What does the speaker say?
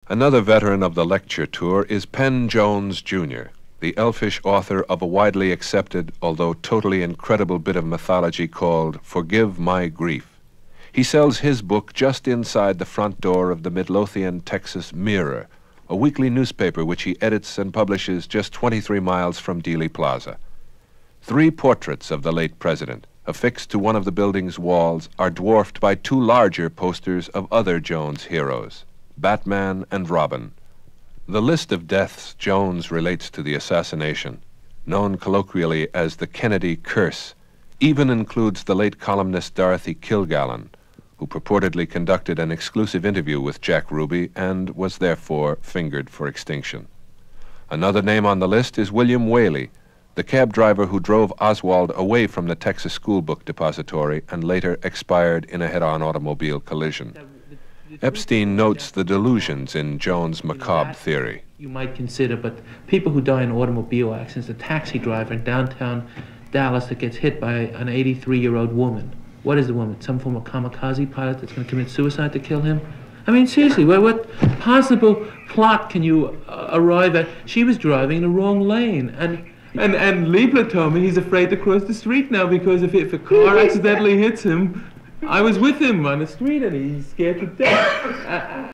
Another veteran of the lecture tour is Penn Jones, Jr., the elfish author of a widely accepted, although totally incredible bit of mythology called Forgive My Grief. He sells his book just inside the front door of the Midlothian, Texas Mirror, a weekly newspaper which he edits and publishes just 23 miles from Dealey Plaza. 3 portraits of the late president, affixed to one of the building's walls, are dwarfed by 2 larger posters of other Jones heroes, Batman and Robin. The list of deaths Jones relates to the assassination, known colloquially as the Kennedy curse, even includes the late columnist Dorothy Kilgallen, who purportedly conducted an exclusive interview with Jack Ruby and was therefore fingered for extinction. Another name on the list is William Whaley, the cab driver who drove Oswald away from the Texas School Book Depository and later expired in a head-on automobile collision. Epstein notes the delusions in Jones' macabre theory. You might consider, but people who die in automobile accidents, a taxi driver in downtown Dallas that gets hit by an 83-year-old woman. What is the woman? Some form of kamikaze pilot that's going to commit suicide to kill him? I mean, seriously, what possible plot can you arrive at? She was driving in the wrong lane, and Liebler told me he's afraid to cross the street now because if a car accidentally hits him, I was with him on the street and he's scared to death.